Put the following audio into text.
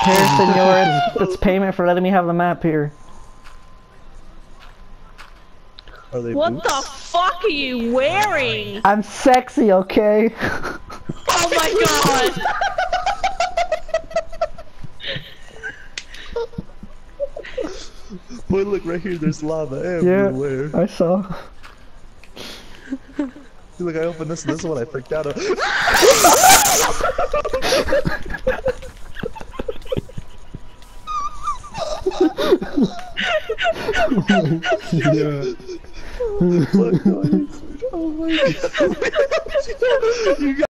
Here, senor, it's payment for letting me have the map here. Are they What boots? the fuck are you wearing? I'm sexy, okay? Oh my god! Boy, look right here, there's lava Yeah, everywhere. I saw. Look, I opened this and this is what I freaked out of. Yeah. Fuck, oh my god. You